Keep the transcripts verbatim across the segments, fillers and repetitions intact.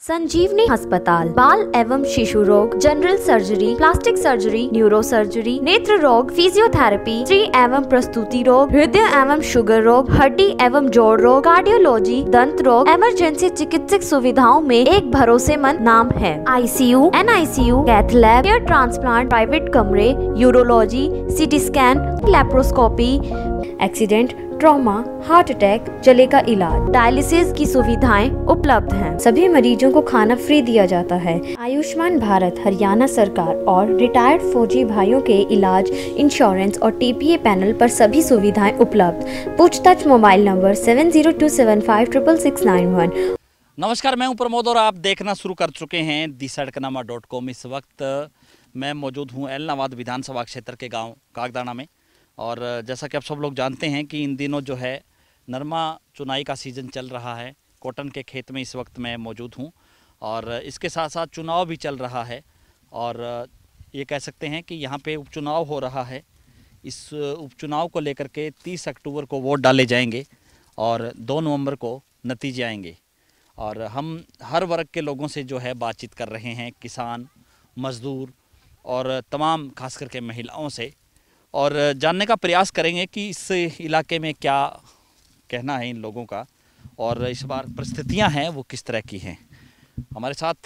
संजीवनी अस्पताल बाल एवं शिशु रोग, general surgery, plastic surgery, neuro surgery, नेत्र रोग, फिजियोथेरेपी, स्त्री एवं प्रसूति रोग, हृदय एवं शुगर रोग, हड्डी एवं जोड़ रोग, कार्डियोलॉजी, दंत रोग, इमरजेंसी चिकित्सक सुविधाओं में एक भरोसेमंद नाम है। ICU, NICU, cath lab, hair transplant, private कमरे, urology, CT scan, laparoscopy, accident, trauma, heart attack, जले का इलाज, डायलिसिस की सुविधाएं उपलब्ध हैं। सभी मरीजों को खाना फ्री दिया जाता है। आयुष्मान भारत हरियाणा सरकार और रिटायर्ड फौजी भाइयों के इलाज, इंश्योरेंस और टीपीए पैनल पर सभी सुविधाएं उपलब्ध। पूछताछ mobile number seven zero two seven five triple six nine one. नमस्कार, मैं हूं प्रमोद और आप देखना शुरू कर चुके हैं दी सड़कनामा डॉट कॉम। इस वक्त मैं मौजूद हूं एलनाबाद विधानसभा क्षेत्र के गाँव कागदाना में। और जैसा कि आप सब लोग जानते हैं कि इन दिनों जो है नरमा चुनाई का सीज़न चल रहा है। कॉटन के खेत में इस वक्त मैं मौजूद हूं और इसके साथ साथ चुनाव भी चल रहा है। और ये कह सकते हैं कि यहाँ पे उपचुनाव हो रहा है। इस उपचुनाव को लेकर के तीस अक्टूबर को वोट डाले जाएंगे और दो नवंबर को नतीजे आएंगे। और हम हर वर्ग के लोगों से जो है बातचीत कर रहे हैं, किसान, मज़दूर और तमाम खास करके महिलाओं से, और जानने का प्रयास करेंगे कि इस इलाके में क्या कहना है इन लोगों का और इस बार परिस्थितियां हैं वो किस तरह की हैं। हमारे साथ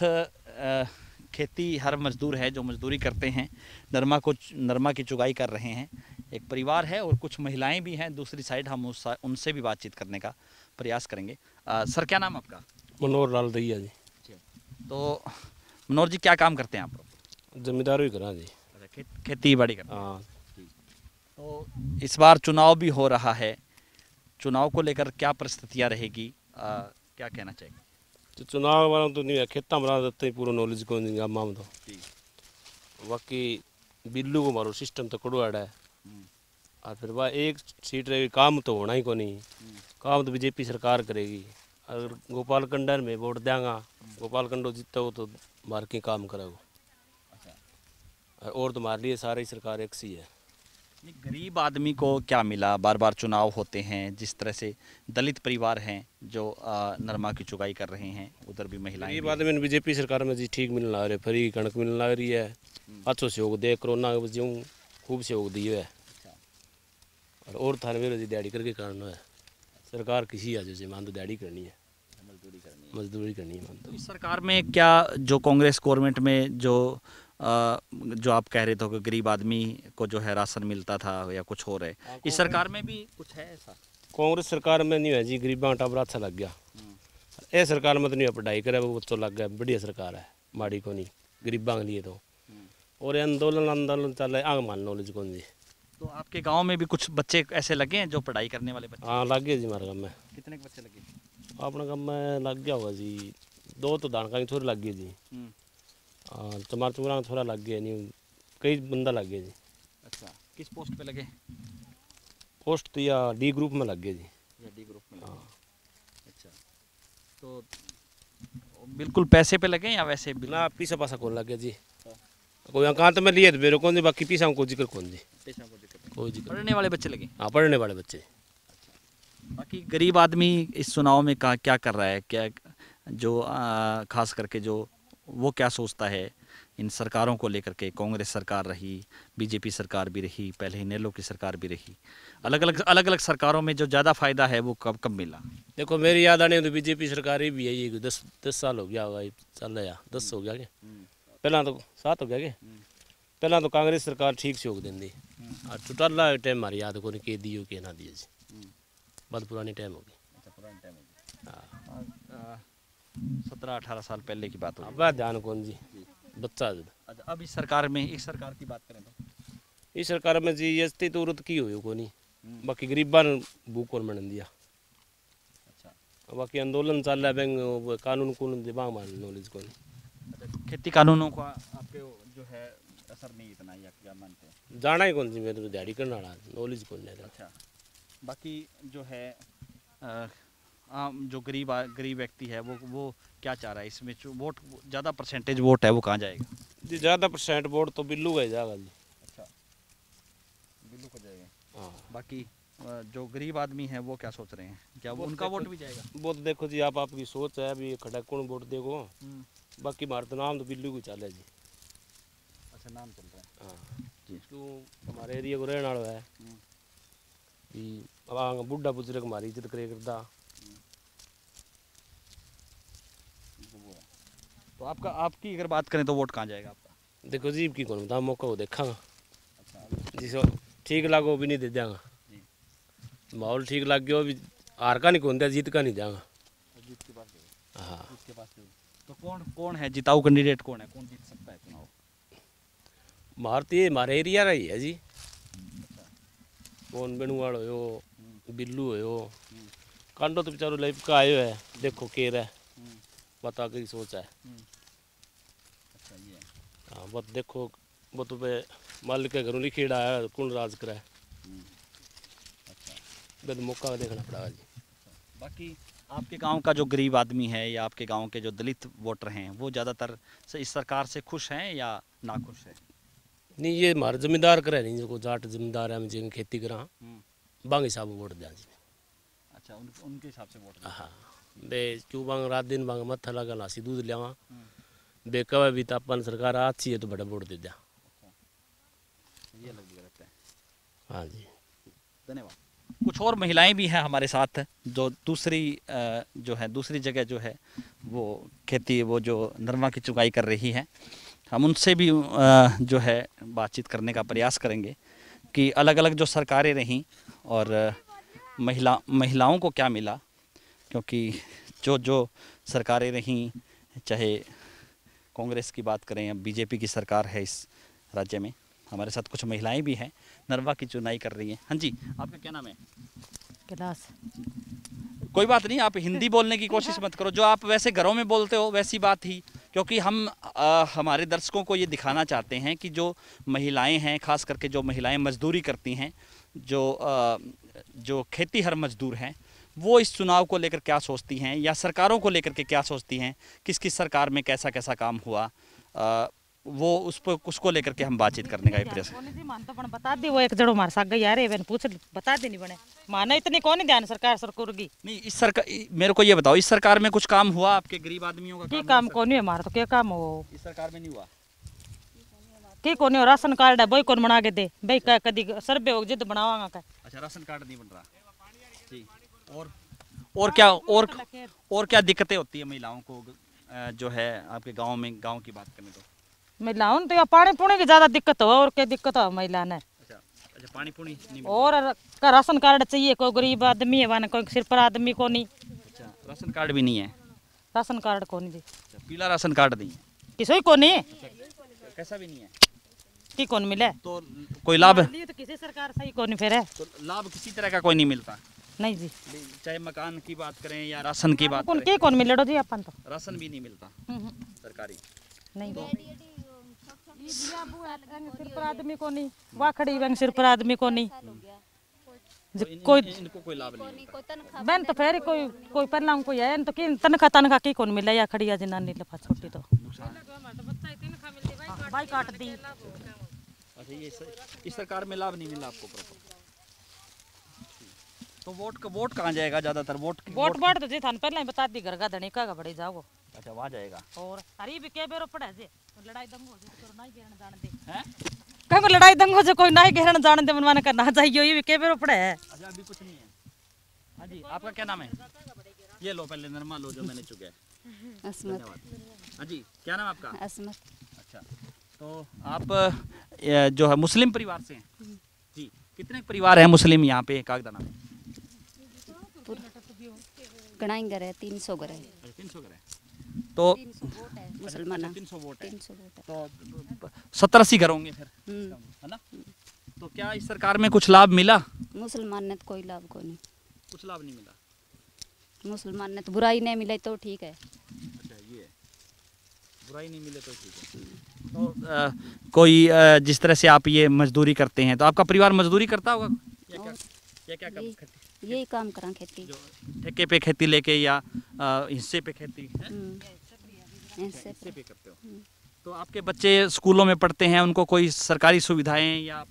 खेती हर मज़दूर है जो मजदूरी करते हैं, नरमा को नरमा की चुगाई कर रहे हैं। एक परिवार है और कुछ महिलाएं भी हैं दूसरी साइड। हम उस उनसे भी बातचीत करने का प्रयास करेंगे। आ, सर, क्या नाम आपका? मनोहर लाल दैया जी। तो मनोहर जी, क्या काम करते हैं आप? जमींदारी करा जी। खे, खेती बाड़ी करते हैं। हाँ। तो इस बार चुनाव भी हो रहा है। चुनाव को लेकर क्या परिस्थितियां रहेगी, आ, क्या कहना चाहिए? तो चुनाव वाला तो नहीं है, खेता बना देते पूरा नॉलेज को नहीं गाँव में। तो बाकी बिल्लू को मारो सिस्टम तो कड़वाड़ा है। और फिर वह एक सीट रहेगी, काम तो होना ही को नहीं। काम तो बीजेपी सरकार करेगी। अगर गोपाल कंडर में वोट देंगा, गोपाल कंडो जीतता हो तो मार के काम करेगा। और तो मार लिए सारी सरकार एक सी है। गरीब आदमी को क्या मिला? बार बार चुनाव होते हैं, जिस तरह से दलित परिवार हैं जो आ, नरमा की चुगाई कर रहे हैं, उधर भी महिलाएं। गरीब आदमी ने बीजेपी सरकार में जी ठीक मिलने लग रही है, फ्री कणक मिलने लग रही है। अच्छो सहयोग दे, कोरोना के बच्चों खूब सहयोग दिए है। और और थाने मेरे जी दिहाड़ी करके करना है। सरकार किसी आज से मान तो दिहाड़ी करनी है, मजदूरी करनी है मजदूरी करनी है मान तो। इस सरकार में क्या जो कांग्रेस गवर्नमेंट में जो आ, जो आप कह रहे थे कि गरीब आदमी को जो है राशन मिलता था या कुछ हो रहा है, इस सरकार में भी कुछ है ऐसा? कांग्रेस सरकार में नहीं है जी, गरीबा का टाबर अच्छा लग गया। ये सरकार में तो नहीं है, पढ़ाई करे वो बच्चों लग गया। बढ़िया सरकार है, माड़ी को नहीं गरीबा के लिए तो। और आंदोलन आंदोलन चल रहा है, आग मान नॉलेज कौन जी। तो आपके गांव में भी कुछ बच्चे ऐसे लगे हैं जो पढ़ाई करने वाले बच्चे? हाँ लग गए जी हमारे गाँव में। कितने बच्चे लगे? अपने गाँव में लग गया होगा जी, दो तो दानका की थोड़ी लग गई जी। हाँ, चमार चुमरा थोड़ा लग गया, नहीं कई बंदा लग गया जी। अच्छा, किस पोस्ट पे लगे? पोस्ट तो या डी ग्रुप में लग गया जी। या डी ग्रुप में लगे। हाँ। अच्छा, तो बिल्कुल पैसे पे लगे या वैसे? ना पीछा पासा कौन लग गया जी। कोई एकांत में लिए मेरे कौन जी, बाकी पीछा को जिक्र कौन जी। कोई जिक्र। पढ़ने वाले बच्चे लगे? हाँ, पढ़ने वाले बच्चे। बाकी गरीब आदमी इस चुनाव में कहा क्या कर रहा है, क्या जो आ, खास करके जो वो क्या सोचता है इन सरकारों को लेकर के? कांग्रेस सरकार रही, बीजेपी सरकार भी रही, पहले इनेलो की सरकार भी रही। अलग अलग अलग अलग सरकारों में जो ज़्यादा फायदा है वो कब कब मिला? देखो मेरी याद आने तो बीजेपी सरकार ही भी है, ये दस दस साल हो गया होगा चल रहा, दस हो गया क्या? पहला तो सात हो गया क्या? पहला तो कांग्रेस सरकार ठीक से होग देंदी। और चुटाला टाइम हमारी याद को नहीं दियो के ना दिए जी, बहुत पुरानी टाइम होगी। सत्रह अठारह साल पहले की बात होगी। अब ध्यान कौन जी बच्चा। अब इस सरकार में, इस सरकार की बात करें तो इस सरकार में जी एस टी तो उरत की हुई को नहीं, बाकी गरीबा ने भूख कौन बन दिया। अच्छा, बाकी आंदोलन चल रहा है, बैंक कानून कानून दिमाग मान नॉलेज को नहीं। खेती कानूनों का आपके जो है असर नहीं इतना, या क्या मानते हैं? जाना ही कौन सी, मेरे तो दिहाड़ी करना रहा, नॉलेज कौन नहीं। अच्छा, बाकी जो है आ, आम जो गरीब गरीब व्यक्ति है वो वो क्या चाह रहा है इसमें? वोट ज़्यादा परसेंटेज वोट है वो कहाँ जाएगा जी? ज़्यादा परसेंट वोट तो बिल्लू का ही जाएगा जी। अच्छा, बिल्लू को जाएगा। हाँ, बाकी अ, जो गरीब आदमी है वो क्या सोच रहे हैं, क्या वो वो तो उनका देखो- वोट भी जाएगा? वो तो देखो जी, आप आपकी सोच है अभी खड़ा कौन वोट देगो। बाकी हमारे तो नाम तो बिल्लू को चाले जी। अच्छा, नाम चल रहा है। हाँ जी। क्यों हमारे एरिया को रहने वाला है कि अब आगे बुढ़ा बुजुर्ग हमारी इज्जत करे करता। तो आपका आपकी अगर बात करें तो वोट कहाँ जाएगा आपका? देखो जी की कौन बता मौका वो देखांगा, अच्छा, जिसको ठीक लागो वो भी नहीं दे देंगा। जी। माहौल ठीक लग गया भी हार का नहीं कौन दिया, जीत का नहीं देंगा। जीत के पास हाँ जीत के पास तो कौन कौन है जिताऊ कैंडिडेट, कौन है, कौन जीत सकता है चुनाव? मारती है हमारे एरिया रही है जी। कौन बेणुवाड़ हो बिल्लू हो कांडो तो बेचारो लाइफ का आयो है, देखो केर है बता के सोच है। अच्छा, ये हाँ बस देखो वो तो पे मालिक के घरों लिखेड़ा है कौन राज करे। बस मौका देखना पड़ेगा जी। बाकी आपके गांव का जो गरीब आदमी है या आपके गांव के जो दलित वोटर हैं वो ज़्यादातर से इस सरकार से खुश हैं या नाखुश है? नहीं ये हमारे जमींदार करे नहीं, जो जाट जमींदार है हम जिन खेती करा बांग हिसाब वोट दिया जी। अच्छा, उन, उनके हिसाब से वोट? हाँ बे क्यों बांग रात दिन बांग मत्था लगा लासी दूध लिया बे कवे भी तापन सरकार अच्छी है तो बड़ा वोट दे दिया। ये अलग भी रहता है। हाँ जी धन्यवाद। कुछ और महिलाएं भी हैं हमारे साथ जो दूसरी अ, जो है दूसरी जगह जो है वो खेती वो जो नरमा की चुगाई कर रही है, हम उनसे भी अ, जो है बातचीत करने का प्रयास करेंगे कि अलग अलग जो सरकारें रहीं और अ, महिला महिलाओं को क्या मिला, क्योंकि जो जो सरकारें रहीं, चाहे कांग्रेस की बात करें या बीजेपी की सरकार है इस राज्य में, हमारे साथ कुछ महिलाएं भी हैं नरवा की चुनाई कर रही हैं। हाँ जी, आपका क्या नाम है? क्लास कोई बात नहीं, आप हिंदी बोलने की कोशिश मत करो, जो आप वैसे घरों में बोलते हो वैसी बात ही, क्योंकि हम आ, हमारे दर्शकों को ये दिखाना चाहते हैं कि जो महिलाएं हैं, खास करके जो महिलाएं मजदूरी करती हैं, जो आ, जो खेती हर मजदूर हैं, वो इस चुनाव को लेकर क्या सोचती हैं या सरकारों को लेकर के क्या सोचती हैं, किस किस सरकार में कैसा कैसा काम हुआ, आ, वो उस पर उसको लेकर के हम बातचीत करने का प्रयास। कौन जी मान तो पण बता दी वो एक जड़ो मार साग गई यार एवन पूछ बता दे नहीं बने माना इतनी कौन ध्यान सरकार सरकुरगी नहीं, इस सरकार मेरे को ये बताओ, इस सरकार में कुछ काम हुआ आपके गरीब आदमियों का? की काम काम हुआ कौन है हमारा तो क्या काम हो इस सरकार में नहीं हुआ? की कौन है राशन कार्ड है बोई कौन बना के दे भाई का कदी सर्वे हो जिद बनावांगा का अच्छा, राशन कार्ड नहीं बन रहा जी। और और क्या और और क्या दिक्कतें होती है महिलाओं को अ, जो है आपके गांव में? गांव की बात करें तो महिलाओं तो यहाँ पानी पुणी की ज्यादा दिक्कत हो और क्या दिक्कत हो महिला ने अच्छा अच्छा, पानी पुनी नहीं मिल और का राशन कार्ड चाहिए कोई गरीब आदमी है वाना कोई सिर पर आदमी को नहीं रहा। अच्छा, राशन कार्ड भी नहीं है? राशन कार्ड कौन जी अच्छा, पीला राशन कार्ड नहीं है? किसी को नहीं कैसा भी नहीं है की कौन मिले तो कोई लाभ? लिए तो किसी सरकार सही कौन फिर है तो लाभ किसी तरह का कोई नहीं मिलता, नहीं जी चाहे मकान की बात करें या राशन की बात कौन करें? के कौन मिले जी अपन तो राशन भी नहीं मिलता सरकारी? नहीं सिर पर आदमी को नहीं वाह खड़ी बैंक सिर पर आदमी को नहीं तो इन, कोई इन, इनको कोई लाभ नहीं मिलता। बहन तो फिर कोई कोई पहला कोई है तो कि तनखा तनखा की कौन मिला या खड़ी है जनानी लफा छोटी तो भाई काट दी अच्छा, ये सर, इस सरकार में लाभ नहीं मिला आपको प्रॉपर? तो वोट का वोट कहाँ जाएगा ज्यादातर? वोट वोट वोट तो जी थान पहले ही बता दी घर का धनी का बड़ी जाओ अच्छा, वहाँ जाएगा। और अरे भी के बेरो पड़ा जे लड़ाई दंग हो जे तो नहीं घेरन जान दे हैं? कहो लड़ाई दंग हो जे कोई नहीं घेरन जान दे मनवाने का ना चाहिए ये भी के बेरो पड़ा है। अच्छा, अभी कुछ नहीं है। हाँ जी, आपका क्या नाम है? ये लो पहले नरमा लो जो मैंने चुके है। असमत हाँ जी, क्या नाम है आपका? असमत अच्छा, तो आप अ, जो है मुस्लिम परिवार से हैं जी? कितने परिवार हैं मुस्लिम यहाँ पे कागदाना में? गणाई घर है तीन सौ घर है तीन सौ घर है तो मुसलमान तीन सौ वोट है तीन सौ वोट है। तो सत्तर अस्सी घर होंगे फिर, हम्म, है ना? तो क्या इस सरकार में कुछ लाभ मिला? मुसलमान ने तो कोई लाभ को नहीं, कुछ लाभ नहीं मिला। मुसलमान ने तो बुराई नहीं मिले तो ठीक है। अच्छा, ये है। बुराई नहीं मिले तो ठीक है। तो अ, कोई अ, जिस तरह से आप ये मजदूरी करते हैं तो आपका परिवार मजदूरी करता होगा या क्या? या क्या यही काम? यही काम करा खेती। जो ठेके पे खेती लेके या अ, हिस्से पे खेती है? हम्म, ऐसे हिस्से पे करते हो। तो आपके बच्चे स्कूलों में पढ़ते हैं, उनको कोई सरकारी सुविधाएं या आपके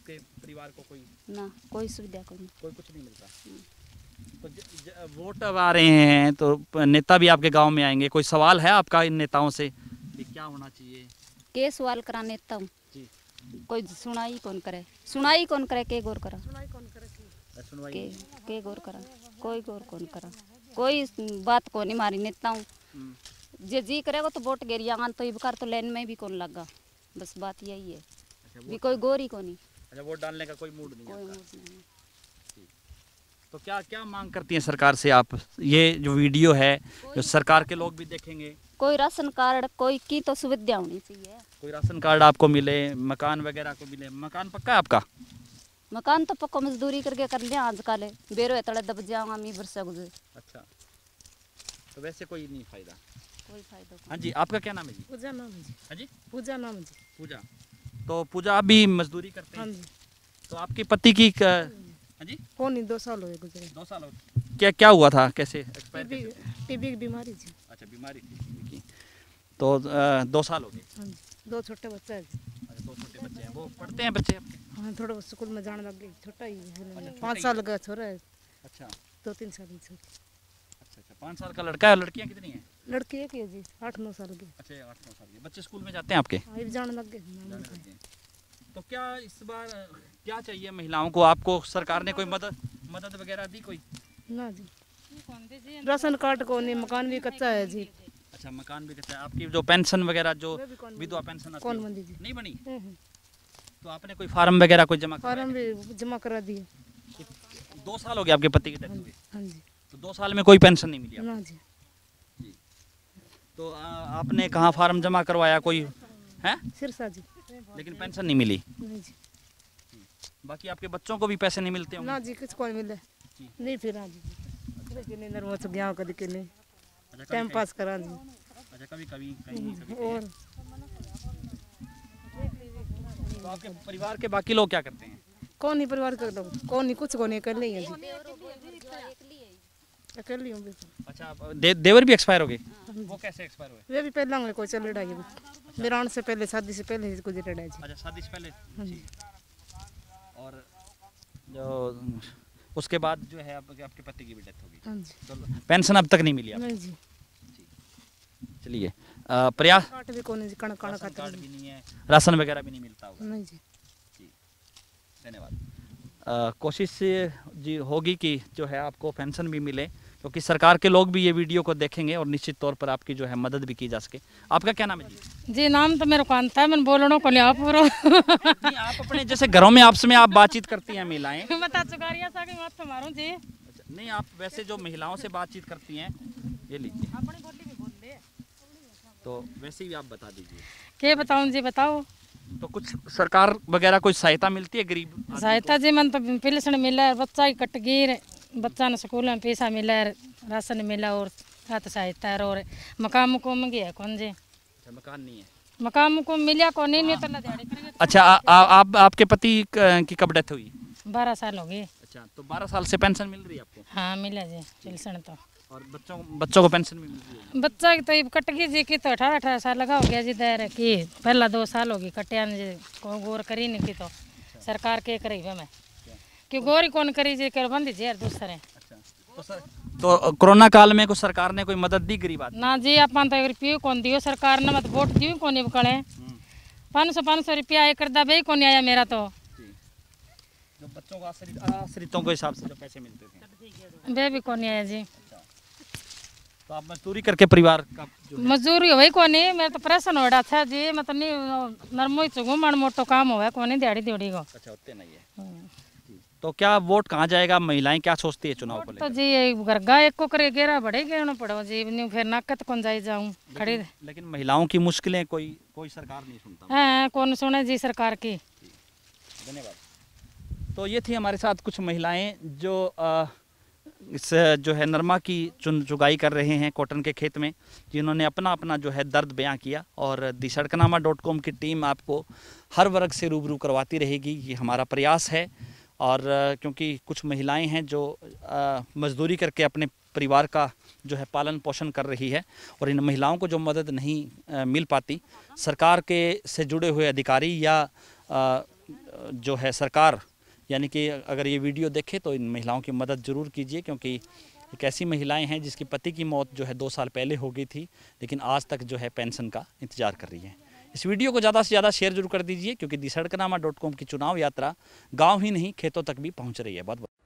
परिवार को कोई ना कोई सुविधा को नहीं। कोई कुछ नहीं मिलता? तो ज, ज, वोट अब आ रहे हैं तो प- नेता भी आपके गांव में आएंगे, कोई सवाल है आपका इन नेताओं से कि क्या होना चाहिए? के सवाल करा नेता हूँ, जी कोई सुनाई कौन करे, सुनाई कौन करे, के गौर करा, सुनवाई के के गौर करा, कोई गौर कौन करा, कोई बात को नहीं मारी नेता हूँ। हम्म, जे जी करेगा तो वोट गिरिया तो इबकार तो लाइन में भी कौन लगा, बस बात यही है। अच्छा भी वोट कोई गौर ही को नहीं, अच्छा वोट डालने का कोई मूड नहीं कोई आपका। मूड नहीं। तो क्या क्या मांग करती हैं सरकार से आप? ये जो वीडियो है जो सरकार के लोग भी देखेंगे, कोई राशन कार्ड कोई की तो सुविधा होनी चाहिए। कोई राशन कार्ड आपको मिले, मकान वगैरह को मिले। मकान पक्का है आपका? मकान तो पक्का मजदूरी करके कर लिया आजकल, बेरो तड़े दब जाऊंगा मी बरसा गुजर, अच्छा, तो वैसे कोई नहीं फायदा। कोई फायदा हाँ जी, आपका क्या नाम है जी? पूजा नाम है जी। हाँ जी, पूजा नाम है जी। पूजा। तो पूजा आप भी मजदूरी करते हाँ हैं? जी। तो आपके पति की क- हाँ जी, कौन नहीं, दो साल हुए गुजरे। दो साल हो गए। क्या क्या हुआ था, कैसे एक्सपायर? टीबी टीबी की बीमारी जी। अच्छा, बीमारी थी टीबी की। तो अ, दो साल हो गए। हाँ जी, दो छोटे बच्चे हैं जी। अच्छा, दो छोटे बच्चे हैं, वो पढ़ते हैं बच्चे आपके? हाँ, थोड़ा स्कूल में जाने लग गए, छोटा ही है, छोटा पाँच ही साल का छोरा है, अच्छा दो तीन साल की छोरी। अच्छा अच्छा, पाँच साल का लड़का है। लड़कियाँ कितनी हैं? लड़की एक ही है जी, आठ नौ साल की। अच्छा, आठ नौ साल के बच्चे स्कूल में जाते हैं आपके? हाँ, ये भी जाने लग गए। जाने लग गए। तो क्या इस बार अ, क्या चाहिए महिलाओं को? आपको सरकार ने कोई मदद मदद वगैरह दी कोई? ना जी, राशन कार्ड को नहीं, मकान भी कच्चा है जी। अच्छा, मकान भी कच्चा है। आपकी जो पेंशन वगैरह जो वो भी कौन विधवा पेंशन आती कौन है, बंदी जी। नहीं बनी? हम्म, हम्म। तो आपने कोई फार्म वगैरह कोई जमा फार्म भी जमा करा दिए। करवाया? दो साल हो गए आपके पति की डेथ हाँ हुए, जी, हाँ जी। तो दो साल में कोई पेंशन नहीं मिली आपको? ना जी, तो आ, आपने कहाँ फार्म जमा करवाया कोई है? सिरसा जी। लेकिन पेंशन नहीं मिली। नहीं जी, बाकी आपके बच्चों को भी पैसे नहीं मिलते होंगे? ना जी, किसको नहीं मिले। जी। नहीं फिर हाँ जी, कि नहीं नरवा से गया कभी के नहीं, अच्छा, टाइम कभी पास करा जी। कहीं- अच्छा, कभी कभी कहीं कभी और कहीं। तो आपके परिवार के बाकी लोग क्या करते हैं? कौन ही परिवार कर दो, कौन ही कुछ को नहीं कर लिया जी, अकेली हूँ बिल्कुल। अच्छा, आप दे, देवर भी एक्सपायर हो गए? वो कैसे एक्सपायर हुए? वे भी पहला में कोई चल रहा है, मेरा आने से पहले, शादी से पहले ही गुजर रहा है जी। अच्छा, शादी से पहले। हाँ जी। जी। और जो उसके बाद जो है आपके आपके पति की भी डेथ हो गई, हाँ जी, तो पेंशन अब तक नहीं मिली आपको? नहीं जी, चलिए, अ, प्रयास काट भी कौन जी, कण कण राशन खाते कार्ड भी नहीं है, राशन वगैरह भी नहीं मिलता होगा। नहीं जी। धन्यवाद। अ, कोशिश जी होगी कि जो है आपको पेंशन भी मिले, क्योंकि सरकार के लोग भी ये वीडियो को देखेंगे और निश्चित तौर पर आपकी जो है मदद भी की जा सके। आपका क्या नाम है जी? जी, नाम तो मेरे को आता है, मैंने बोलना को लिया पूरा। नहीं, आप अपने जैसे घरों में आपस में आप बातचीत करती हैं महिलाएं? बता चुकारिया सा के माथे मारूं जी। अच्छा, नहीं, आप वैसे जो महिलाओं से बातचीत करती हैं, ये लीजिए, अपनी बोली भी बोल दे। तो वैसे ही आप बता दीजिए। के बताऊं जी, बताओ। तो कुछ सरकार वगैरह कोई सहायता मिलती है गरीब आदमी को? सहायता जी, मन तो पेंशन मिला है, बच्चा की कटगी, बच्चा ने स्कूल में पैसा मिला है, राशन मिला और हाथ सहायता है, और मकान मुकुम गया कौन जी, अच्छा, मकान नहीं है। मकान मुकुम मिला कौन नहीं, नहीं तो लदाड़ी करेंगे। अच्छा, आ, आ, आप आपके पति क- की कब डेथ हुई? बारह साल हो गए। अच्छा, तो बारह साल से पेंशन मिल रही है आपको? हाँ, मिला जी पेंशन तो। और बच्चों बच्चों को पेंशन भी मिल रही है? बच्चा की तो ये कटगी जी की तो अठारह अठारह साल लगा हो गया जी, दायरा की पहला दो साल होगी कटिया जी, को गौर करी नहीं की तो सरकार के करी मैं कि गौर ही कौन करी जी, कर बंदी जी यार दूसरे। अच्छा, तो सर तो कोरोना काल में कुछ सरकार ने कोई मदद दी गरीब आदमी? ना जी, अपन तो एक रुपये कौन दियो सरकार ने, मत वोट दियो कौन नहीं बकड़े, पाँच सौ पाँच सौ रुपया एक करदा भाई कौन आया मेरा तो। जो बच्चों को आश्रित आश्रितों के हिसाब से जो पैसे मिलते थे, वे भी कौन आया जी। तो आप मजदूरी करके परिवार का जो मजदूरी हो कौन नहीं, मेरा तो प्रश्न हो रहा था जी, मैं तो नहीं नरमो ही चुगू मन मोटो काम हो कौन नहीं दिहाड़ी दिहाड़ी को। अच्छा, होते नहीं है। तो क्या वोट कहाँ जाएगा? महिलाएं क्या सोचती है चुनाव को तो लेकर? जी गरगा एक को करे गेरा बड़े गेना पड़ो जी, नहीं फिर नाकत कौन जाई जाऊं खड़ी। लेकिन महिलाओं की मुश्किलें कोई कोई सरकार नहीं सुनता। हाँ, कौन सुने जी सरकार की। धन्यवाद। तो ये थी हमारे साथ कुछ महिलाएं जो आ, इस जो है नरमा की चुन चुगाई कर रहे हैं कॉटन के खेत में, जिन्होंने अपना अपना जो है दर्द बयां किया। और दी सड़कनामा डॉट कॉम की टीम आपको हर वर्ग से रूबरू करवाती रहेगी, ये हमारा प्रयास है। और क्योंकि कुछ महिलाएं हैं जो आ, मजदूरी करके अपने परिवार का जो है पालन पोषण कर रही है, और इन महिलाओं को जो मदद नहीं आ, मिल पाती, सरकार के से जुड़े हुए अधिकारी या आ, जो है सरकार यानी कि अगर ये वीडियो देखे तो इन महिलाओं की मदद ज़रूर कीजिए, क्योंकि एक ऐसी महिलाएं हैं जिसकी पति की मौत जो है दो साल पहले हो गई थी, लेकिन आज तक जो है पेंशन का इंतजार कर रही है। इस वीडियो को ज़्यादा से ज़्यादा शेयर जरूर कर दीजिए, क्योंकि दी सड़कनामा डॉट कॉम की चुनाव यात्रा गांव ही नहीं खेतों तक भी पहुंच रही है। बहुत बहुत